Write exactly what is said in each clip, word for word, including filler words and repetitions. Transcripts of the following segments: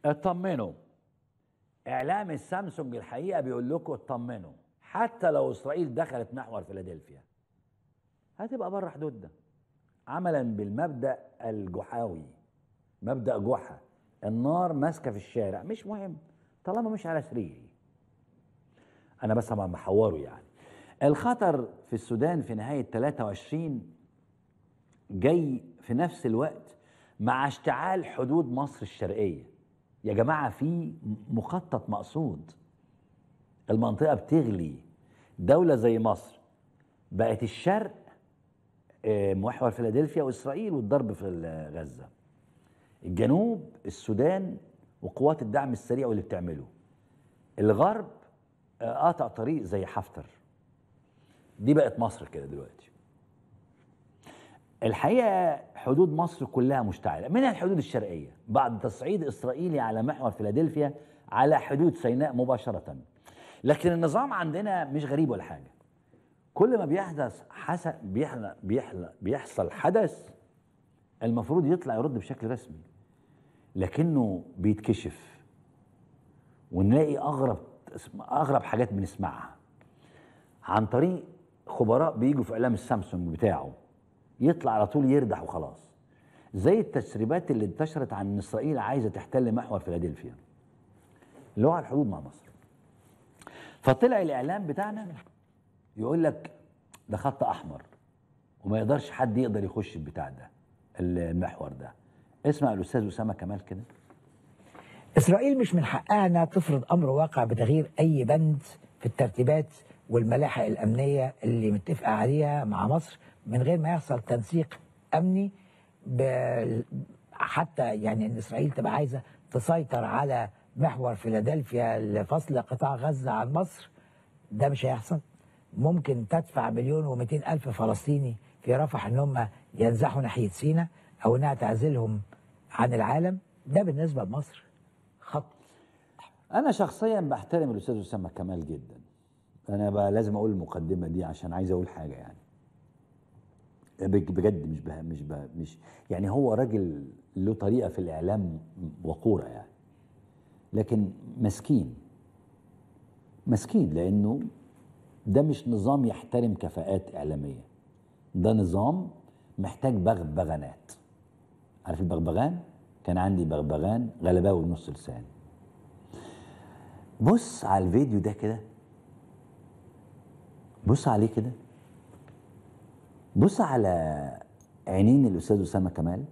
اطمنوا. اعلام السامسونج الحقيقه بيقول لكم اطمنوا، حتى لو اسرائيل دخلت محور فيلادلفيا هتبقى بره حدودنا، عملا بالمبدا الجحاوي، مبدا جحا، النار ماسكه في الشارع مش مهم طالما مش على سريري. انا بس طبعا بحوره يعني. الخطر في السودان في نهايه ثلاثة وعشرين جاي في نفس الوقت مع اشتعال حدود مصر الشرقيه. يا جماعه في مخطط مقصود، المنطقه بتغلي. دوله زي مصر بقت الشرق محور فيلادلفيا واسرائيل والضرب في غزه، الجنوب السودان وقوات الدعم السريع واللي بتعمله، الغرب قاطع طريق زي حفتر. دي بقت مصر كده دلوقتي. الحقيقه حدود مصر كلها مشتعله، منها الحدود الشرقيه بعد تصعيد اسرائيلي على محور فيلادلفيا على حدود سيناء مباشره. لكن النظام عندنا مش غريب ولا حاجه، كل ما بيحدث حسن بيحل بيحل بيحصل حدث المفروض يطلع يرد بشكل رسمي، لكنه بيتكشف ونلاقي اغرب اغرب حاجات بنسمعها عن طريق خبراء بيجوا في اعلام السامسونج بتاعه، يطلع على طول يردح وخلاص، زي التسريبات اللي انتشرت عن ان اسرائيل عايزه تحتل محور فيلادلفيا اللي هو على الحدود مع مصر. فطلع الاعلام بتاعنا يقول لك ده خط احمر وما يقدرش حد يقدر يخش البتاع ده المحور ده. اسمع الاستاذ اسامه كمال كده. اسرائيل مش من حقها انها تفرض امر واقع بتغيير اي بند في الترتيبات والملاحق الامنيه اللي متفقه عليها مع مصر من غير ما يحصل تنسيق امني، حتى يعني ان اسرائيل تبقى عايزه تسيطر على محور فيلادلفيا لفصل قطاع غزه عن مصر. ده مش هيحصل. ممكن تدفع مليون ومئتين الف فلسطيني في رفح ان هم ينزحوا ناحيه سيناء او انها تعزلهم عن العالم. ده بالنسبه لمصر خط. انا شخصيا بحترم الاستاذ اسامه كمال جدا. انا بقى لازم اقول المقدمه دي عشان عايز اقول حاجه يعني بجد، مش بها مش بها مش يعني هو راجل له طريقه في الاعلام وقوره يعني، لكن مسكين مسكين لانه ده مش نظام يحترم كفاءات اعلاميه، ده نظام محتاج بغبغانات. عارف البغبغان؟ كان عندي بغبغان غلباوي بنص لسان. بص على الفيديو ده كده، بص عليه كده، بص على عينين الاستاذ اسامه كمال،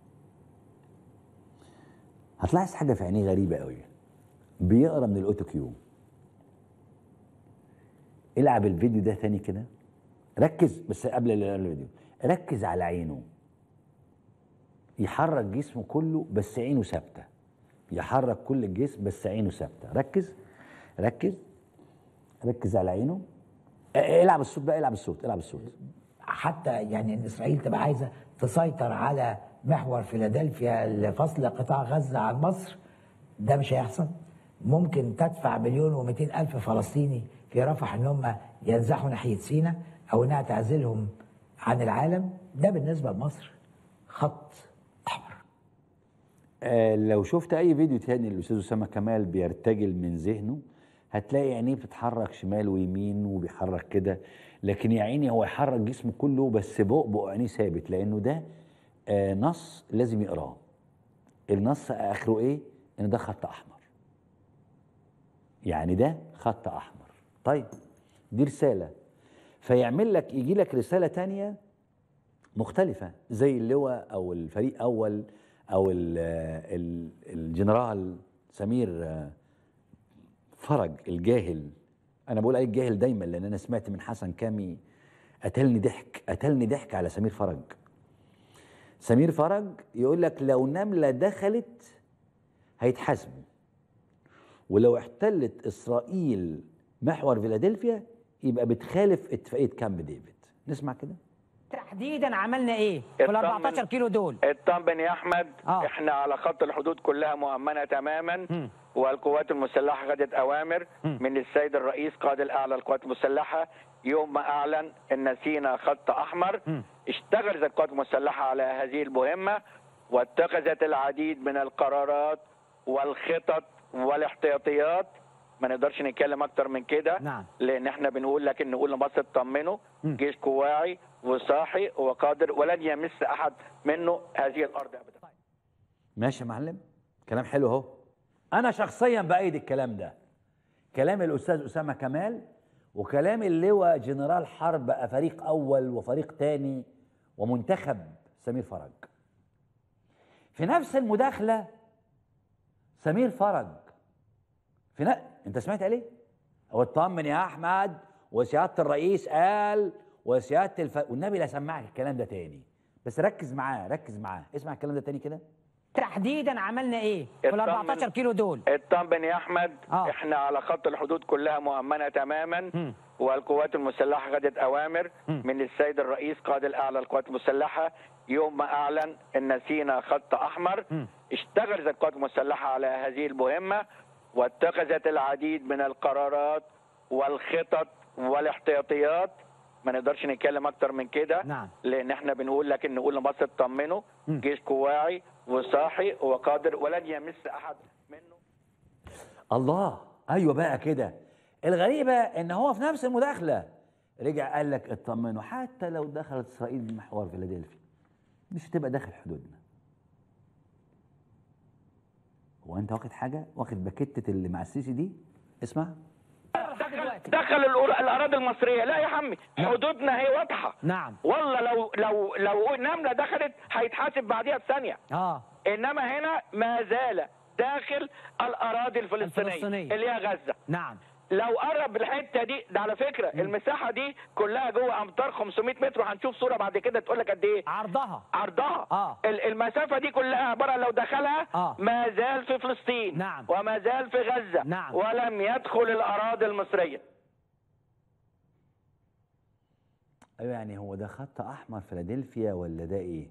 هتلاحظ حاجه في عينيه غريبه قوي، بيقرا من الاوتو كيو. العب الفيديو ده تاني كده، ركز بس قبل الفيديو، ركز على عينه، يحرك جسمه كله بس عينه ثابته، يحرك كل الجسم بس عينه ثابته. ركز ركز ركز على عينه. العب الصوت بقى، العب الصوت العب الصوت. حتى يعني ان اسرائيل تبقى عايزه تسيطر على محور فيلادلفيا لفصل قطاع غزه عن مصر. ده مش هيحصل. ممكن تدفع مليون ومئتين الف فلسطيني في رفح ان هم ينزحوا ناحيه سيناء او انها تعزلهم عن العالم. ده بالنسبه لمصر خط احمر. آه لو شفت اي فيديو تاني للاستاذ اسامه كمال بيرتجل من ذهنه، هتلاقي عينيه بتتحرك شمال ويمين وبيحرك كده، لكن يا عيني هو يحرك جسمه كله بس بقبق عينيه ثابت، لانه ده آه نص لازم يقراه. النص اخره ايه؟ ان ده خط احمر، يعني ده خط احمر. طيب دي رساله، فيعمل لك يجي لك رساله تانية مختلفه زي اللواء او الفريق اول او ال ال الجنرال سمير فرج الجاهل. انا بقول عليه الجاهل دايما لان انا سمعت من حسن كامي قتلني ضحك قتلني ضحك على سمير فرج. سمير فرج يقول لك لو نمله دخلت هيتحاسبوا، ولو احتلت اسرائيل محور فيلادلفيا يبقى بتخالف اتفاقيه كامب ديفيد. نسمع كده تحديدا عملنا ايه في ال أربعتاشر كيلو دول. اطمن يا احمد. آه. احنا على خط الحدود كلها مؤمنه تماما. م. والقوات المسلحه خدت اوامر م. من السيد الرئيس قائد الاعلى للقوات المسلحه يوم ما اعلن ان سيناء خط احمر. م. اشتغلت القوات المسلحه على هذه المهمه واتخذت العديد من القرارات والخطط والاحتياطيات. ما نقدرش نتكلم اكتر من كده. نعم. لان احنا بنقول لكن نقول لمصر اطمنوا، جيش واعي وصاحي وقادر ولن يمس احد منه هذه الارض ابدا. ماشي يا معلم، كلام حلو اهو. انا شخصيا بايد الكلام ده، كلام الاستاذ اسامه كمال وكلام اللواء جنرال حرب بقى فريق اول وفريق تاني ومنتخب سمير فرج. في نفس المداخله سمير فرج في ن... انت سمعت عليه؟ هو اطمن يا احمد وسياده الرئيس قال وسياده الف... والنبي لا سمعك الكلام ده تاني، بس ركز معاه ركز معاه، اسمع الكلام ده تاني كده. تحديدا عملنا ايه في ال أربعتاشر كيلو دول؟ اطمن يا احمد. آه. احنا على خط الحدود كلها مؤمنه تماما. م. والقوات المسلحه خدت اوامر م. من السيد الرئيس قائد الاعلى للقوات المسلحه يوم ما اعلن ان سينا خط احمر. م. اشتغلت القوات المسلحه على هذه المهمه واتخذت العديد من القرارات والخطط والاحتياطيات. ما نقدرش نتكلم اكتر من كده. نعم. لان احنا بنقول لكن نقول لمصر اطمنوا، جيش واعي وصاحي وقادر ولن يمس احد منه. الله، ايوه بقى كده. الغريبه ان هو في نفس المداخله رجع قال لك اطمنوا، حتى لو دخلت اسرائيل محور فيلادلفيا مش هتبقى داخل حدودنا. هو انت واخد حاجه؟ واخد باكيتة اللي مع السيسي دي؟ اسمع. دخل الاراضي المصريه. لا يا عمي، حدودنا هي واضحه. نعم. والله لو لو لو نمله دخلت هيتحاسب بعديها بثانيه. اه انما هنا ما زال داخل الاراضي الفلسطينيه, الفلسطينية. اللي هي غزه. نعم. لو قرب الحته دي، ده على فكره م. المساحه دي كلها جوه امتار خمسمائة متر، وهنشوف صوره بعد كده تقول لك قد ايه عرضها عرضها اه المسافه دي كلها عباره لو دخلها آه. ما زال في فلسطين. نعم. وما زال في غزه. نعم. ولم يدخل الاراضي المصريه. ايوه، يعني هو ده خط احمر فيلادلفيا ولا ده ايه؟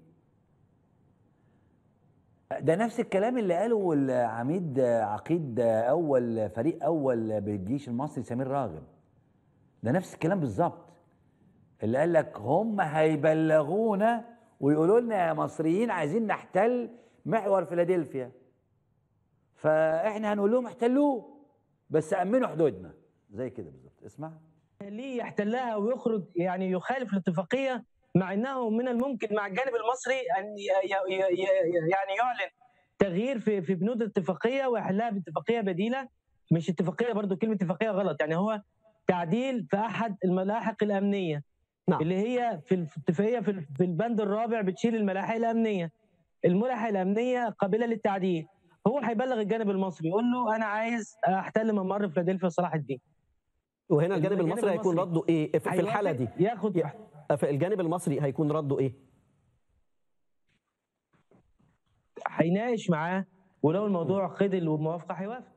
ده نفس الكلام اللي قاله العميد عقيد اول فريق اول بالجيش المصري سمير راغب. ده نفس الكلام بالظبط اللي قال لك هم هيبلغونا ويقولوا لنا يا مصريين عايزين نحتل محور فيلادلفيا، فاحنا هنقول لهم احتلوه بس امنوا حدودنا، زي كده بالظبط. اسمع. ليه يحتلها ويخرج يعني يخالف الاتفاقيه، مع انه من الممكن مع الجانب المصري ان يعني يعلن تغيير في في بنود الاتفاقيه ويحلها باتفاقيه بديله. مش اتفاقيه، برضو كلمه اتفاقيه غلط، يعني هو تعديل في احد الملاحق الامنيه. نعم. اللي هي في الاتفاقيه في البند الرابع بتشيل الملاحق الامنيه. الملاحق الامنيه قابله للتعديل. هو هيبلغ الجانب المصري يقول له انا عايز احتل ممر فيلادلفيا وصلاح الدين. وهنا الجانب المصري هيكون رده ايه في الحاله دي؟ ياخد الجانب المصري هيكون رده ايه؟ هيناقش معاه، ولو الموضوع خدل وموافقه هيوافق.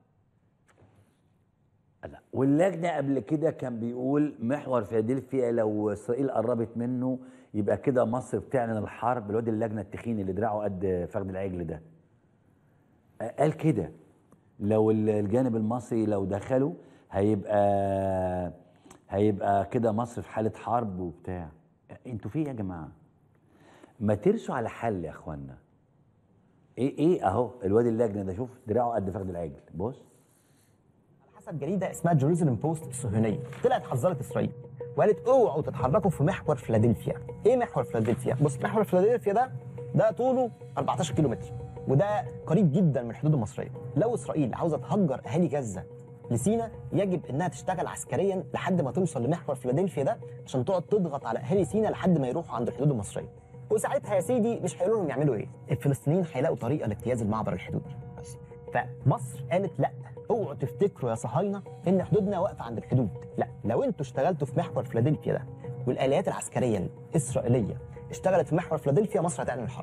لا، واللجنه قبل كده كان بيقول محور فيلادلفيا لو اسرائيل قربت منه يبقى كده مصر بتعلن الحرب. الواد اللجنه التخين اللي دراعه قد فخد العجل ده قال كده، لو الجانب المصري لو دخلوا هيبقى هيبقى كده مصر في حاله حرب وبتاع. انتوا في ايه يا جماعه؟ ما ترسوا على حل يا اخوانا. ايه ايه اهو الواد اللجنه ده، شوف دراعه قد فخد العجل. بص، على حسب جريده اسمها جيروزالم بوست الصهيونيه طلعت حذرت اسرائيل وقالت اوعوا تتحركوا في محور فيلادلفيا. ايه محور فيلادلفيا؟ بص، محور فيلادلفيا ده ده طوله أربعتاشر كيلو متر، وده قريب جدا من الحدود المصريه. لو اسرائيل عاوزه تهجر اهالي غزه لسينا يجب انها تشتغل عسكريا لحد ما توصل لمحور فيلادلفيا ده عشان تقعد تضغط على اهالي سينا لحد ما يروحوا عند الحدود المصريه. وساعتها يا سيدي مش هيقولوا لهم يعملوا ايه، الفلسطينيين هيلاقوا طريقه لاجتياز المعبر الحدودي. بس فمصر قالت لا، اوعوا تفتكروا يا صهاينه ان حدودنا واقفه عند الحدود. لا، لو انتوا اشتغلتوا في محور فيلادلفيا ده والاليات العسكريه الاسرائيليه اشتغلت في محور فيلادلفيا، مصر هتعلن الحرب.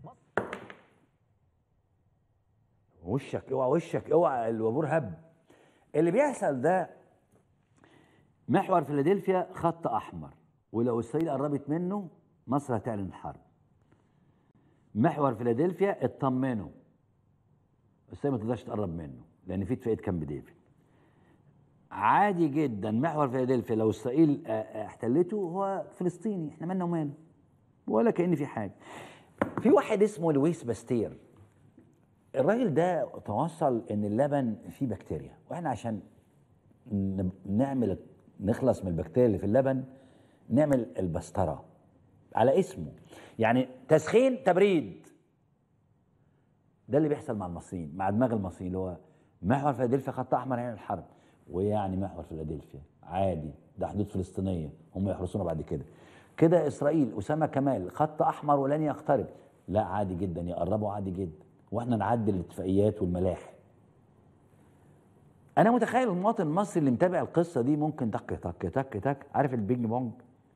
وشك اوعى وشك اوعى الوابور هب. اللي بيحصل ده محور فيلادلفيا خط احمر، ولو اسرائيل قربت منه مصر هتعلن الحرب. محور فيلادلفيا اطمنوا، اسرائيل ما تقدرش تقرب منه لان في اتفاقيه كامب ديفيد. عادي جدا محور فيلادلفيا لو اسرائيل احتلته هو فلسطيني، احنا مالنا وماله ولا كأن في حاجه. في واحد اسمه لويس باستير الراجل ده توصل ان اللبن فيه بكتيريا، واحنا عشان نعمل نخلص من البكتيريا اللي في اللبن نعمل البسترة على اسمه، يعني تسخين تبريد. ده اللي بيحصل مع المصريين، مع دماغ المصريين، اللي هو محور فيلادلفيا خط احمر يعني الحرب، ويعني محور فيلادلفيا عادي ده حدود فلسطينيه هم يحرسونا بعد كده. كده اسرائيل اسامه كمال خط احمر ولن يقترب، لا عادي جدا يقربوا عادي جدا، واحنا نعدل الاتفاقيات والملاحق. انا متخيل المواطن المصري اللي متابع القصه دي ممكن تك تك تك تك، عارف البينج بونج؟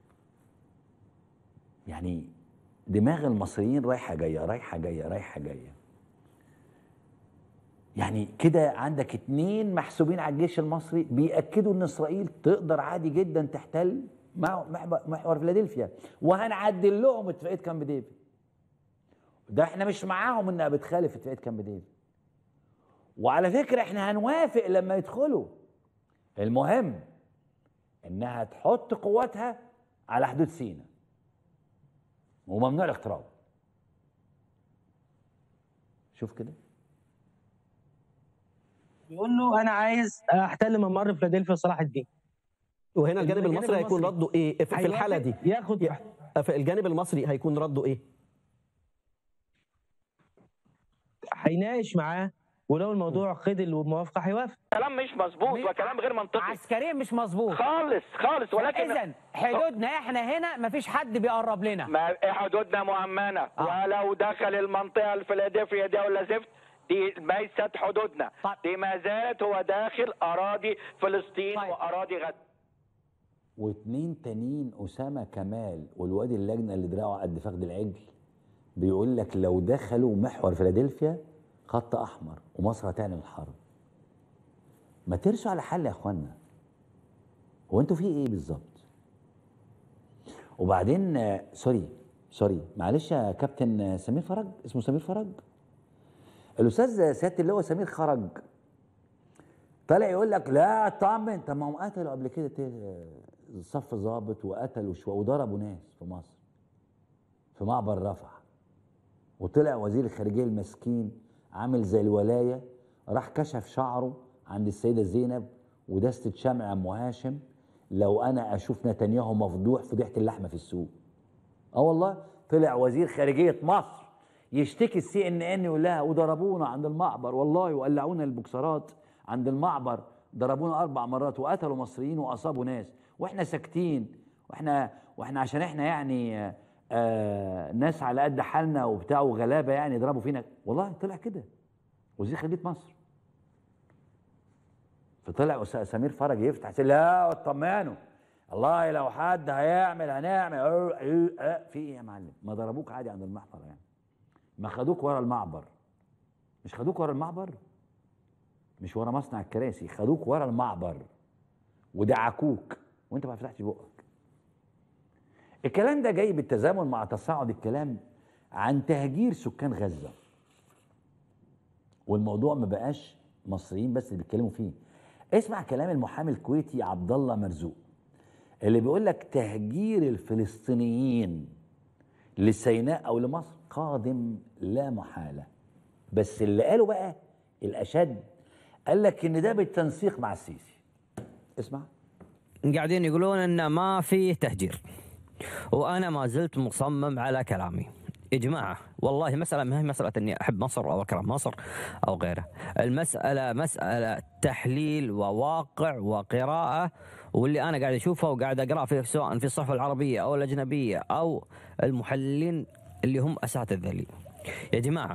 يعني دماغ المصريين رايحه جايه رايحه جايه رايحه جايه. يعني كده عندك اتنين محسوبين على الجيش المصري بيأكدوا ان اسرائيل تقدر عادي جدا تحتل محور فيلادلفيا، وهنعدل لهم اتفاقيه كامب ديفيد. ده احنا مش معاهم انها بتخالف اتفاقيه كامب ديفيد. وعلى فكره احنا هنوافق لما يدخلوا. المهم انها تحط قواتها على حدود سيناء وممنوع الاقتراب. شوف كده بيقول له انا عايز احتل ممر فيلادلفيا صلاح الدين. وهنا الجانب المصري هيكون رده ايه في الحاله دي؟ ياخد في الجانب المصري هيكون رده ايه؟ هيناقش معاه، ولو الموضوع خدل وموافقه هيوافق. كلام مش مظبوط وكلام غير منطقي عسكريا مش مظبوط خالص خالص. ولكن اذا حدودنا احنا هنا مفيش حد بيقرب لنا، ما حدودنا مؤمنه آه. ولو دخل المنطقه الفيلادلفيا دي ولا زفت دي ليست حدودنا. طيب. دي ما زالت هو داخل اراضي فلسطين. طيب. واراضي غزه. واتنين تانيين اسامه كمال والواد اللجنه اللي دراعه قد فخد العجل بيقول لك لو دخلوا محور فيلادلفيا خط احمر ومصر هتعلن الحرب. ما ترسوا على حل يا اخوانا، هو انتوا في ايه بالظبط؟ وبعدين آه سوري سوري معلش يا كابتن سمير فرج، اسمه سمير فرج، الاستاذ سياده اللواء سمير خرج طالع يقول لك لا اطمن. طب ما هم قتلوا قبل كده صف ضابط وقتلوا شويه وضربوا ناس في مصر في معبر رفح، وطلع وزير الخارجيه المسكين عامل زي الولايه راح كشف شعره عند السيده زينب ودستة شمع ام هاشم لو انا اشوف نتنياهو مفضوح فضيحه اللحمه في السوق. اه والله طلع وزير خارجيه مصر يشتكي السي ان ان يقول لها وضربونا عند المعبر والله وقلعونا البوكسرات عند المعبر، ضربونا اربع مرات وقتلوا مصريين واصابوا ناس واحنا ساكتين، واحنا واحنا عشان احنا يعني آه ناس على قد حالنا وبتاع وغلابه يعني يضربوا فينا. والله طلع كده وزير خارجيه مصر. فطلع سمير فرج يفتح لا اطمنوا والله لو حد هيعمل هنعمل اه اه اه في ايه يا معلم؟ ما ضربوك عادي عند المحفر يعني، ما خدوك ورا المعبر، مش خدوك ورا المعبر، مش ورا مصنع الكراسي، خدوك ورا المعبر ودعكوك وانت ما فتحتش بقك. الكلام ده جاي بالتزامن مع تصاعد الكلام عن تهجير سكان غزه، والموضوع ما بقاش مصريين بس اللي بيتكلموا فيه. اسمع كلام المحامي الكويتي عبد الله مرزوق اللي بيقول لك تهجير الفلسطينيين لسيناء او لمصر قادم لا محاله، بس اللي قالوا بقى الاشد قال لك ان ده بالتنسيق مع السيسي. اسمع. قاعدين يقولون ان ما في تهجير، وانا ما زلت مصمم على كلامي. يا جماعه والله مساله ما هي مساله اني احب مصر او اكره مصر او غيره، المساله مساله تحليل وواقع وقراءه، واللي انا قاعد اشوفه وقاعد اقرا فيه سواء في الصحف العربيه او الاجنبيه او المحللين اللي هم اساتذه لي. يا جماعه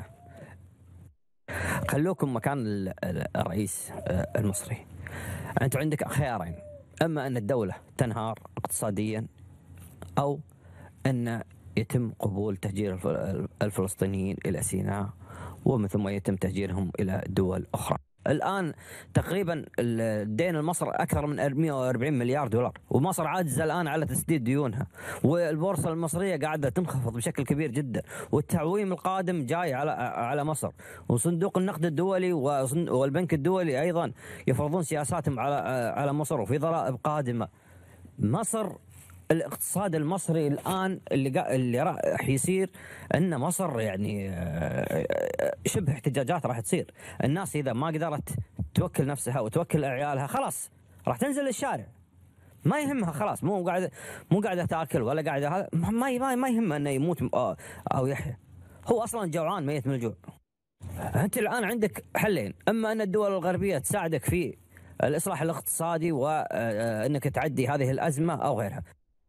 خلوكم مكان الرئيس المصري. انت عندك خيارين، اما ان الدوله تنهار اقتصاديا او ان يتم قبول تهجير الفلسطينيين الى سيناء ومن ثم يتم تهجيرهم الى دول اخرى. الان تقريبا الدين لمصر اكثر من مئة وأربعين مليار دولار، ومصر عاجزه الان على تسديد ديونها، والبورصه المصريه قاعده تنخفض بشكل كبير جدا، والتعويم القادم جاي على على مصر، وصندوق النقد الدولي والبنك الدولي ايضا يفرضون سياساتهم على على مصر، وفي ضرائب قادمه. مصر الاقتصاد المصري الان اللي قا... اللي راح يصير ان مصر يعني شبه احتجاجات راح تصير. الناس اذا ما قدرت توكل نفسها وتوكل عيالها خلاص راح تنزل للشارع، ما يهمها خلاص، مو قاعده مو قاعده تاكل ولا قاعده، ما ما ما يهمها انه يموت او يحيى، هو اصلا جوعان ميت من الجوع. انت الان عندك حلين، اما ان الدول الغربيه تساعدك في الاصلاح الاقتصادي وانك تعدي هذه الازمه او غيرها.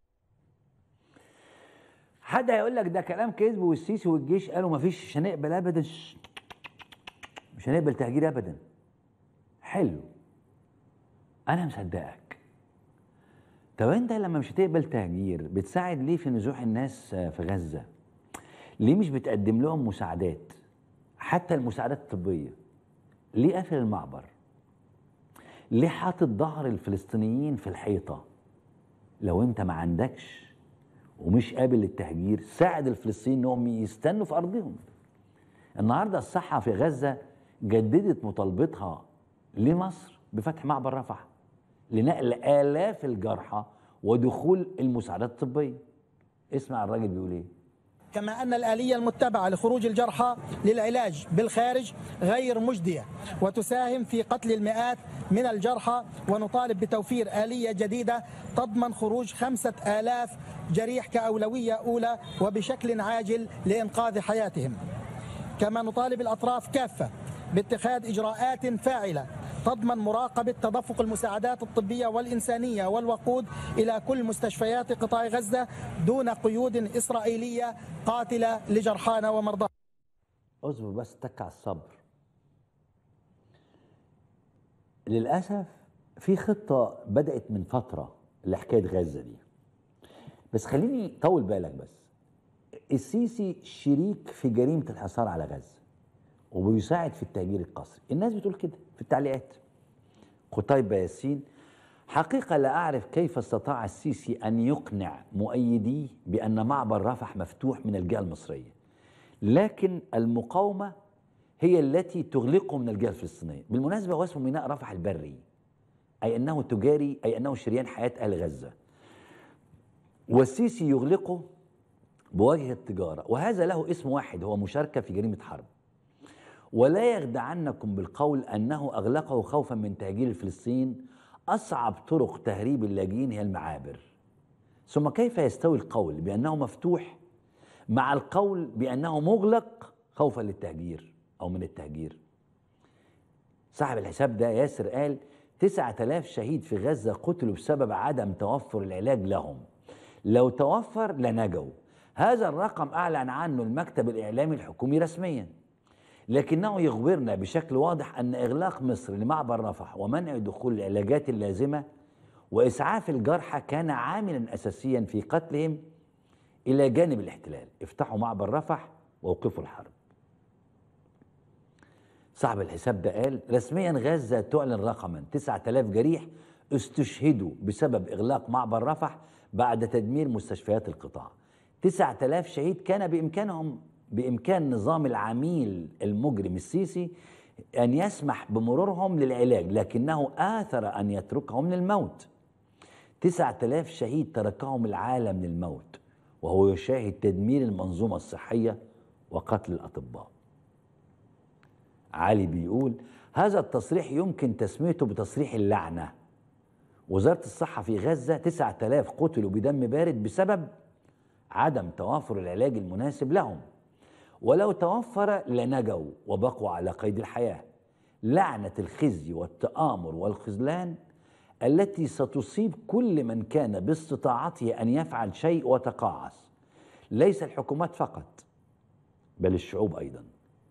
حد هيقول لك ده كلام كذب والسيسي والجيش قالوا ما فيش، مش هنقبل ابدا، مش هنقبل تهجير ابدا. حلو، انا مصدقك. طب انت لما مش هتقبل تهجير بتساعد ليه في نزوح الناس في غزه؟ ليه مش بتقدم لهم مساعدات؟ حتى المساعدات الطبيه. ليه قافل المعبر؟ ليه حاطط ظهر الفلسطينيين في الحيطه؟ لو انت ما عندكش ومش قابل للتهجير ساعد الفلسطينيين انهم يستنوا في ارضهم. النهارده الصحه في غزه جددت مطالبتها لمصر بفتح معبر رفح لنقل آلاف الجرحى ودخول المساعدات الطبيه. اسمع الراجل بيقول ايه. كما أن الآلية المتبعة لخروج الجرحى للعلاج بالخارج غير مجدية وتساهم في قتل المئات من الجرحى، ونطالب بتوفير آلية جديدة تضمن خروج خمسة آلاف جريح كأولوية أولى وبشكل عاجل لإنقاذ حياتهم. كما نطالب الأطراف كافة باتخاذ إجراءات فاعلة تضمن مراقبة تدفق المساعدات الطبية والإنسانية والوقود إلى كل مستشفيات قطاع غزة دون قيود إسرائيلية قاتلة لجرحانا ومرضانا. اصبر بس، اتك على الصبر. للأسف في خطة بدأت من فترة لحكاية غزة دي، بس خليني طول بالك بس. السيسي شريك في جريمة الحصار على غزة وبيساعد في التهجير القسري. الناس بتقول كده في التعليقات. قتيبة ياسين: حقيقة لا أعرف كيف استطاع السيسي أن يقنع مؤيديه بأن معبر رفح مفتوح من الجهة المصرية، لكن المقاومة هي التي تغلقه من الجهة الفلسطينية. بالمناسبة هو اسمه ميناء رفح البري، أي أنه تجاري، أي أنه شريان حياة أهل غزة، والسيسي يغلقه بوجه التجارة، وهذا له اسم واحد، هو مشاركة في جريمة حرب. ولا يخدعنكم بالقول أنه أغلقه خوفا من تهجير الفلسطينيين. أصعب طرق تهريب اللاجئين هي المعابر. ثم كيف يستوي القول بأنه مفتوح مع القول بأنه مغلق خوفا للتهجير أو من التهجير؟ صاحب الحساب ده ياسر قال تسعة آلاف شهيد في غزة قتلوا بسبب عدم توفر العلاج لهم، لو توفر لنجوا. هذا الرقم أعلن عنه المكتب الإعلامي الحكومي رسميا، لكنه يخبرنا بشكل واضح أن إغلاق مصر لمعبر رفح ومنع دخول العلاجات اللازمة وإسعاف الجرحى كان عاملا أساسيا في قتلهم إلى جانب الاحتلال. افتحوا معبر رفح ووقفوا الحرب. صاحب الحساب ده قال رسميا غزة تعلن رقما تسعة آلاف جريح استشهدوا بسبب إغلاق معبر رفح بعد تدمير مستشفيات القطاع. تسعة آلاف شهيد كان بإمكانهم بإمكان نظام العميل المجرم السيسي أن يسمح بمرورهم للعلاج، لكنه آثر أن يتركهم للموت. تسعة آلاف شهيد تركهم العالم للموت وهو يشاهد تدمير المنظومة الصحية وقتل الأطباء. علي بيقول هذا التصريح يمكن تسميته بتصريح اللعنة. وزارة الصحة في غزة تسعة آلاف قتلوا بدم بارد بسبب عدم توافر العلاج المناسب لهم، ولو توفر لنجوا وبقوا على قيد الحياة. لعنة الخزي والتآمر والخذلان التي ستصيب كل من كان باستطاعته أن يفعل شيء وتقاعس، ليس الحكومات فقط بل الشعوب أيضا.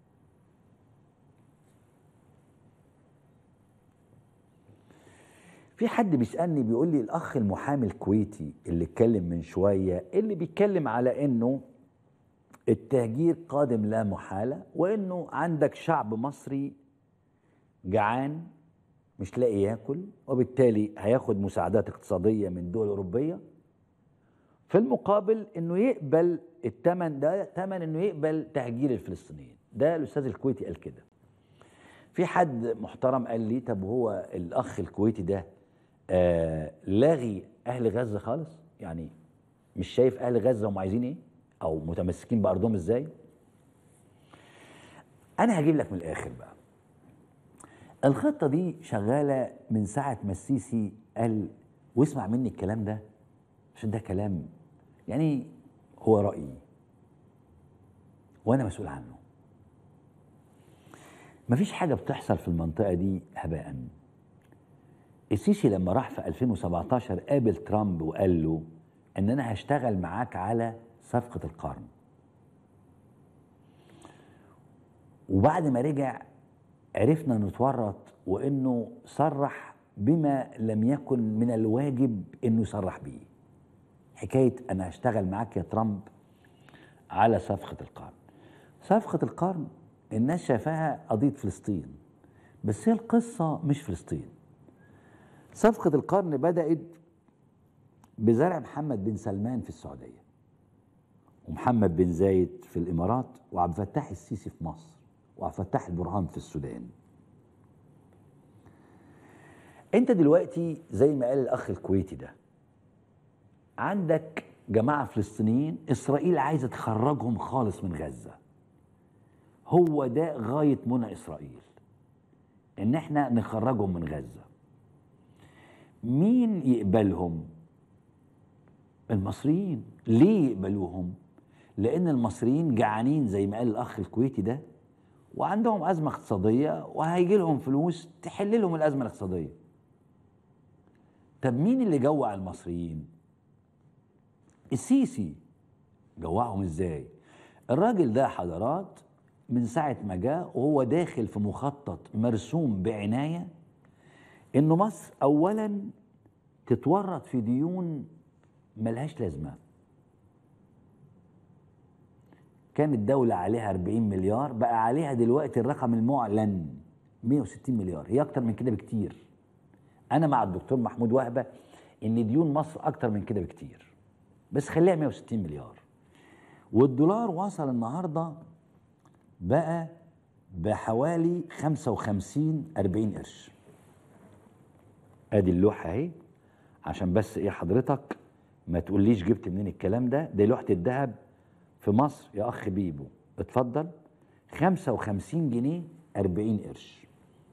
في حد بيسألني بيقول لي الأخ المحامي الكويتي اللي اتكلم من شوية، اللي بيتكلم على إنه التهجير قادم لا محالة، وإنه عندك شعب مصري جعان مش لاقي ياكل، وبالتالي هياخد مساعدات اقتصادية من دول أوروبية في المقابل إنه يقبل الثمن ده، ثمن إنه يقبل تهجير الفلسطينيين. ده الأستاذ الكويتي قال كده. في حد محترم قال لي طب هو الأخ الكويتي ده آه لاغي أهل غزة خالص؟ يعني مش شايف اهل غزه هم عايزين ايه او متمسكين بارضهم ازاي؟ انا هجيب لك من الاخر بقى. الخطه دي شغاله من ساعه ما السيسي قال، واسمع مني الكلام ده عشان ده كلام يعني هو رايي وانا مسؤول عنه. مفيش حاجه بتحصل في المنطقه دي هباء. السيسي لما راح في ألفين وسبعتاشر قابل ترامب وقال له ان انا هشتغل معاك على صفقه القرن، وبعد ما رجع عرفنا نتورط وانه صرح بما لم يكن من الواجب انه يصرح بيه. حكايه انا هشتغل معاك يا ترامب على صفقه القرن. صفقه القرن الناس شايفاها قضيه فلسطين، بس هي القصه مش فلسطين. صفقه القرن بدات بزرع محمد بن سلمان في السعوديه، ومحمد بن زايد في الامارات، وعبد الفتاح السيسي في مصر، وعبد الفتاح البرهان في السودان. انت دلوقتي زي ما قال الاخ الكويتي ده، عندك جماعه فلسطينيين اسرائيل عايزه تخرجهم خالص من غزه. هو ده غايه منى اسرائيل، ان احنا نخرجهم من غزه. مين يقبلهم؟ المصريين. ليه يقبلوهم؟ لان المصريين جعانين زي ما قال الاخ الكويتي ده، وعندهم ازمه اقتصاديه وهيجي لهم فلوس تحل لهم الازمه الاقتصاديه. طب مين اللي جوع المصريين؟ السيسي. جوعهم ازاي؟ الراجل ده حضرات من ساعه ما جاء وهو داخل في مخطط مرسوم بعنايه انه مصر اولا تتورط في ديون ملهاش لازمه. كانت الدولة عليها أربعين مليار، بقى عليها دلوقتي الرقم المعلن مئة وستين مليار، هي أكتر من كده بكتير. أنا مع الدكتور محمود وهبة إن ديون مصر أكتر من كده بكتير، بس خليها مئة وستين مليار. والدولار وصل النهارده بقى بحوالي خمسة وخمسين أربعين قرش. أدي اللوحة أهي، عشان بس إيه حضرتك ما تقوليش جبت منين الكلام ده. دي لوحة الذهب في مصر يا اخ بيبو، اتفضل. خمسة وخمسين جنيه أربعين قرش.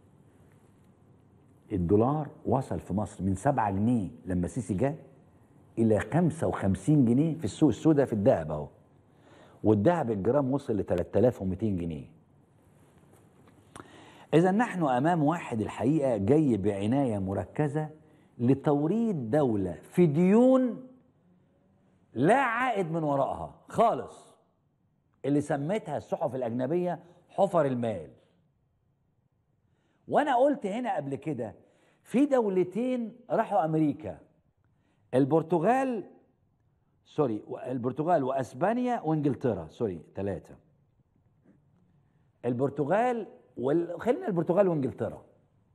الدولار وصل في مصر من سبعة جنيه لما السيسي جه الى خمسة وخمسين جنيه في السوق السوداء في الذهب اهو. والذهب الجرام وصل ل ثلاثة آلاف ومئتين جنيه. اذا نحن امام واحد الحقيقه جاي بعنايه مركزه لتوريد دوله في ديون لا عائد من وراءها خالص، اللي سميتها الصحف الأجنبية حفر المال. وأنا قلت هنا قبل كده في دولتين راحوا أمريكا، البرتغال سوري البرتغال وأسبانيا وإنجلترا، سوري ثلاثة. البرتغال وال... خلينا البرتغال وإنجلترا.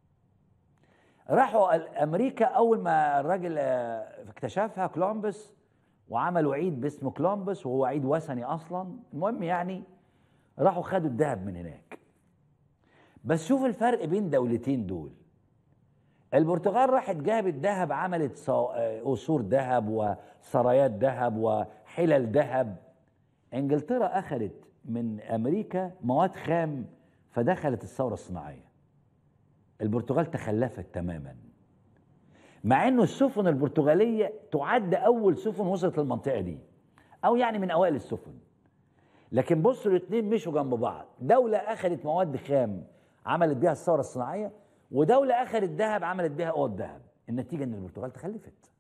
راحوا أمريكا أول ما الراجل اكتشفها كولومبوس، وعملوا عيد باسمه كولومبوس وهو عيد وثني اصلا. المهم يعني راحوا خدوا الذهب من هناك. بس شوف الفرق بين دولتين دول. البرتغال راحت جابت ذهب، عملت قصور ذهب وسرايات ذهب وحلل ذهب. انجلترا اخذت من امريكا مواد خام فدخلت الثوره الصناعيه. البرتغال تخلفت تماما، مع انه السفن البرتغاليه تعد اول سفن وصلت للمنطقه دي، او يعني من اوائل السفن. لكن بصوا الاثنين مشوا جنب بعض، دوله اخذت مواد خام عملت بيها الثوره الصناعيه، ودوله اخذت ذهب عملت بيها قوه ذهب. النتيجه ان البرتغال تخلفت.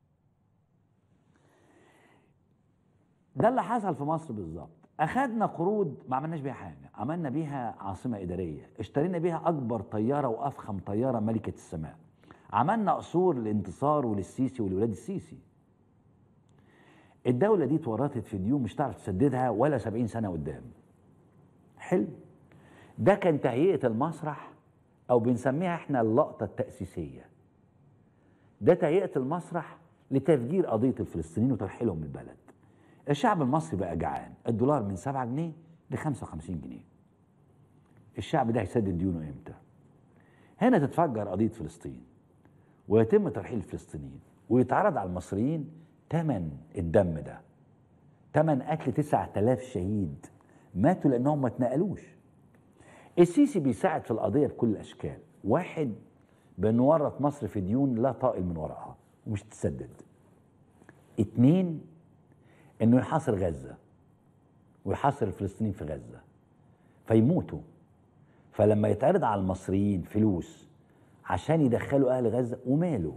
ده اللي حصل في مصر بالظبط. اخذنا قروض ما عملناش بيها حاجه، عملنا بيها عاصمه اداريه، اشترينا بيها اكبر طياره وافخم طياره ملكه السماء، عملنا قصور للانتصار وللسيسي ولولاد السيسي. الدولة دي اتورطت في ديون مش هتعرف تسددها ولا سبعين سنة قدام. حلو. ده كان تهيئة المسرح، أو بنسميها احنا اللقطة التأسيسية. ده تهيئة المسرح لتفجير قضية الفلسطينيين وترحيلهم من البلد. الشعب المصري بقى جعان، الدولار من سبعة جنيه ل خمسة وخمسين جنيه. الشعب ده هيسدد ديونه امتى؟ هنا تتفجر قضية فلسطين ويتم ترحيل الفلسطينيين ويتعرض على المصريين تمن الدم ده، تمن قتل تسعة آلاف شهيد ماتوا لانهم ما اتنقلوش. السيسي بيساعد في القضيه بكل الاشكال. واحد، بانه ورط مصر في ديون لا طائل من وراءها ومش تسدد. اتنين، انه يحاصر غزه ويحاصر الفلسطينيين في غزه فيموتوا، فلما يتعرض على المصريين فلوس عشان يدخلوا اهل غزه وماله.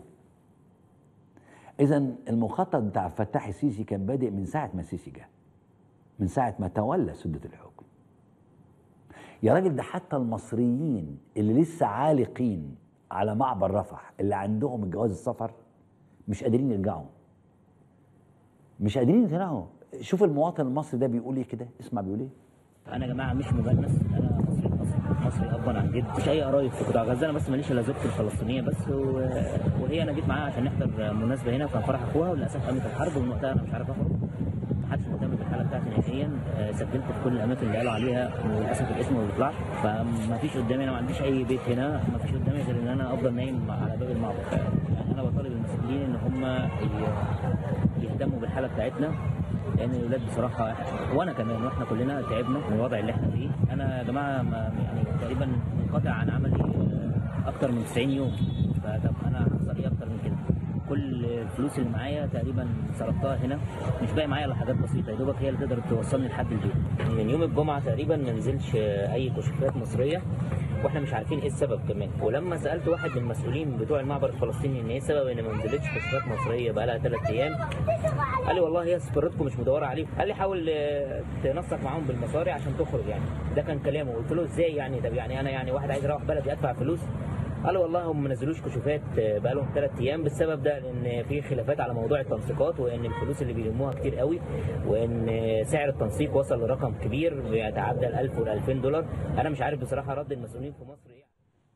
اذا المخطط بتاع فتاح السيسي كان بادئ من ساعه ما السيسي جه، من ساعه ما تولى سده الحكم. يا راجل ده حتى المصريين اللي لسه عالقين على معبر رفح اللي عندهم جواز السفر مش قادرين يرجعوا، مش قادرين يرجعوا. شوف المواطن المصري ده بيقول ايه كده، اسمع بيقول ايه. انا يا جماعه مش مجنس، انا مصري مصري مصري ابا عن جد، مفيش اي قرايب في قطاع غزه، انا بس ماليش الا زوجتي الفلسطينيه بس، وهي انا جيت معاها عشان نحضر مناسبه هنا وكان فرح اخوها، وللاسف قامت الحرب ومن وقتها انا مش عارف اخرج، محدش مهتم بالحاله بتاعتي نهائيا. سجلت في كل الاماكن اللي قالوا عليها وللاسف الاسم ما بيطلعش، فما فيش قدامي، انا ما عنديش اي بيت هنا، ما فيش قدامي غير ان انا افضل نايم على باب المعبر. يعني انا بطالب المسؤولين ان هم يهتموا بالحاله بتاعتنا، لان الولاد بصراحه وانا كمان واحنا كلنا تعبنا من الوضع اللي احنا فيه. انا يا جماعه يعني تقريبا منقطع عن عملي اكتر من تسعين يوم، فطب انا هخسر ايه اكتر من كده؟ كل الفلوس اللي معايا تقريبا صرفتها هنا، مش باقي معايا الا حاجات بسيطه يا دوبك هي اللي تقدر توصلني لحد البيت. من يوم الجمعه تقريبا ما نزلش اي كشوفات مصريه، واحنا مش عارفين ايه السبب كمان. ولما سالت واحد من المسؤولين بتوع المعبر الفلسطيني ان ايه السبب ان ما نزلتش كشوفات مصريه بقى لها ثلاث ايام، قال لي والله هي سفرتكم مش مدوره عليه، قال لي حاول تنسق معاهم بالمصاري عشان تخرج. يعني ده كان كلامه. قلت له ازاي يعني؟ طب يعني انا يعني واحد عايز يروح بلدي ادفع فلوس؟ قال والله هم ما نزلوش كشوفات بقى لهم ثلاث ايام بالسبب ده، لان في خلافات على موضوع التنسيقات، وان الفلوس اللي بيلموها كتير قوي، وان سعر التنسيق وصل لرقم كبير بيتعدى ال ألف وال ألفين دولار. انا مش عارف بصراحه رد المسؤولين في مصر ايه.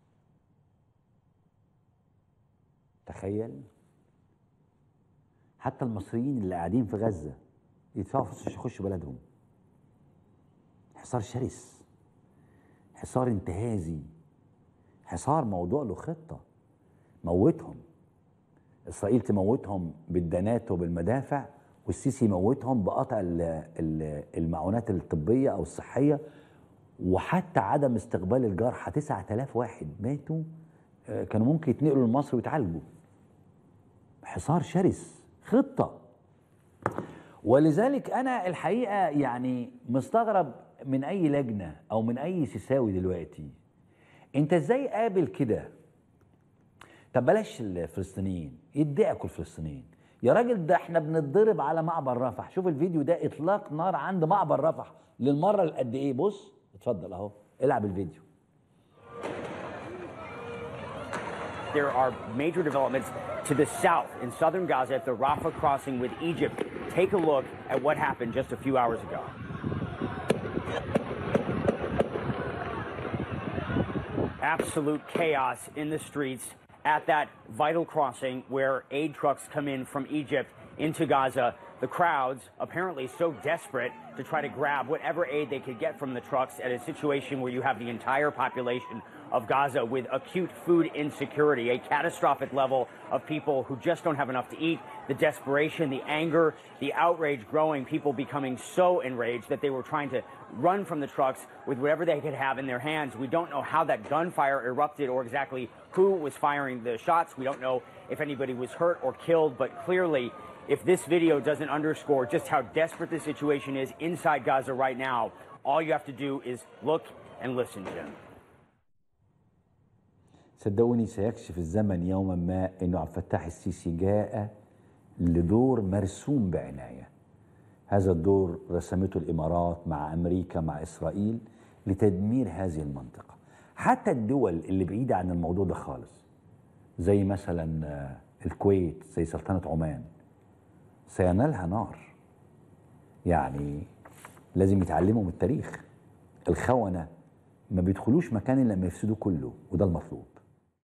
تخيل حتى المصريين اللي قاعدين في غزه يدفعوا فلوس عشان يخشوا بلدهم. حصار شرس، حصار انتهازي، حصار موضوع له خطه. موتهم، اسرائيل تموتهم بالدنات وبالمدافع، والسيسي يموتهم بقطع المعونات الطبيه او الصحيه، وحتى عدم استقبال الجرحى. تسعة آلاف واحد ماتوا، كانوا ممكن يتنقلوا لمصر ويتعالجوا. حصار شرس، خطه. ولذلك انا الحقيقه يعني مستغرب من اي لجنه او من اي سيساوي دلوقتي. انت ازاي قابل كده؟ طب بلاش الفلسطينيين، يدعكوا الفلسطينيين يا راجل، ده احنا بنتضرب على معبر رفح. شوف الفيديو ده، اطلاق نار عند معبر رفح للمره اللي قد ايه. بص اتفضل اهو، العب الفيديو. There are major developments to the south in southern Gaza at the Rafah crossing with Egypt. Take a look at what happened just a few hours ago. Absolute chaos in the streets at that vital crossing where aid trucks come in from Egypt into Gaza. The crowds apparently so desperate to try to grab whatever aid they could get from the trucks at a situation where you have the entire population of Gaza with acute food insecurity, a catastrophic level of people who just don't have enough to eat, the desperation, the anger, the outrage growing, people becoming so enraged that they were trying to run from the trucks with whatever they could have in their hands. We don't know how that gunfire erupted or exactly who was firing the shots. We don't know if anybody was hurt or killed, but clearly, if this video doesn't underscore just how desperate the situation is inside Gaza right now, all you have to do is look and listen, Jim. صدقوني سيكشف الزمن يوما ما انه عبد الفتاح السيسي جاء لدور مرسوم بعنايه. هذا الدور رسمته الامارات مع امريكا مع اسرائيل لتدمير هذه المنطقه. حتى الدول اللي بعيده عن الموضوع ده خالص، زي مثلا الكويت، زي سلطنه عمان، سينالها نار. يعني لازم يتعلموا من التاريخ. الخونه ما بيدخلوش مكان الا لما يفسدوا كله، وده المطلوب.